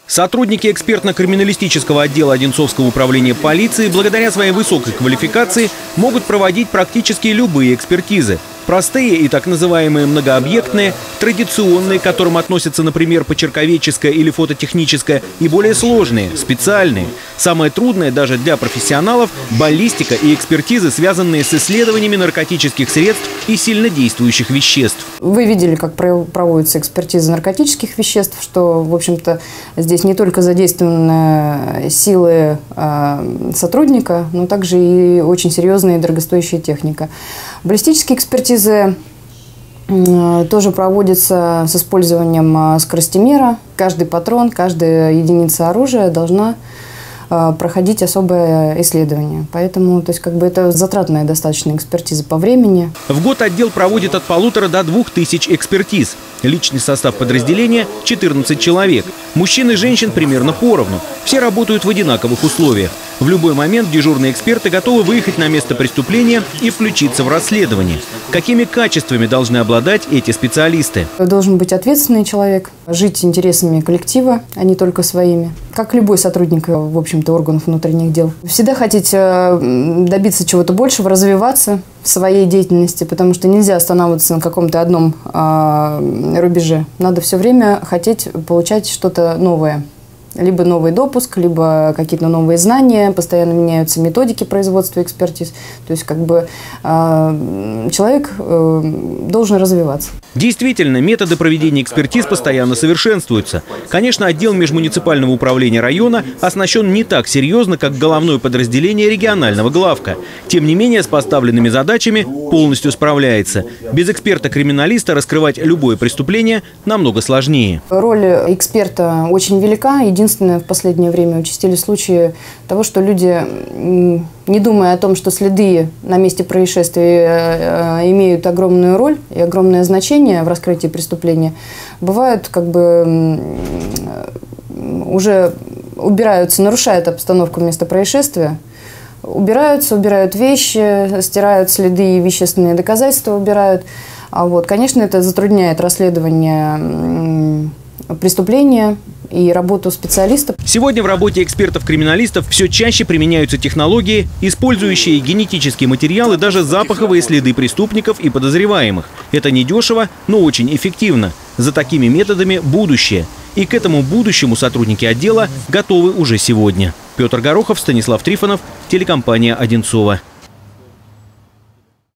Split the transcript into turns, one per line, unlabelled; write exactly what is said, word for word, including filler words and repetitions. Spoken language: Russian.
Сотрудники экспертно-криминалистического отдела Одинцовского управления полиции благодаря своей высокой квалификации могут проводить практически любые экспертизы. Простые и так называемые многообъектные, традиционные, к которым относятся, например, почерковедческая или фототехническая, и более сложные, специальные. Самое трудное даже для профессионалов – баллистика и экспертизы, связанные с исследованиями наркотических средств и сильнодействующих веществ.
Вы видели, как проводится экспертиза наркотических веществ, что, в общем-то, здесь не только задействованы силы сотрудника, но также и очень серьезная и дорогостоящая техника. Баллистические экспертизы тоже проводятся с использованием скоростимера. Каждый патрон, каждая единица оружия должна проходить особое исследование. Поэтому, то есть, как бы это затратная достаточно экспертиза по времени.
В год отдел проводит от полутора до двух тысяч экспертиз. Личный состав подразделения – четырнадцать человек. Мужчин и женщин примерно поровну. Все работают в одинаковых условиях. В любой момент дежурные эксперты готовы выехать на место преступления и включиться в расследование. Какими качествами должны обладать эти специалисты?
Должен быть ответственный человек, жить интересами коллектива, а не только своими. Как любой сотрудник, в общем-то, органов внутренних дел. Всегда хотеть добиться чего-то большего, развиваться в своей деятельности, потому что нельзя останавливаться на каком-то одном рубеже. Надо все время хотеть получать что-то новое. Либо новый допуск, либо какие-то новые знания, постоянно меняются методики производства экспертиз. То есть, как бы, э, человек э, должен развиваться.
Действительно, методы проведения экспертиз постоянно совершенствуются. Конечно, отдел межмуниципального управления района оснащен не так серьезно, как головное подразделение регионального главка. Тем не менее, с поставленными задачами полностью справляется. Без эксперта-криминалиста раскрывать любое преступление намного сложнее.
Роль эксперта очень велика. Единственное, в последнее время участились случаи того, что люди, не думая о том, что следы на месте происшествия имеют огромную роль и огромное значение в раскрытии преступления, бывают, как бы, уже убираются, нарушают обстановку места происшествия, убираются, убирают вещи, стирают следы и вещественные доказательства убирают. А вот, конечно, это затрудняет расследование преступления и работу специалистов.
Сегодня в работе экспертов-криминалистов все чаще применяются технологии, использующие генетические материалы, даже запаховые следы преступников и подозреваемых. Это недешево, но очень эффективно. За такими методами будущее. И к этому будущему сотрудники отдела готовы уже сегодня. Петр Горохов, Станислав Трифонов, телекомпания «Одинцово».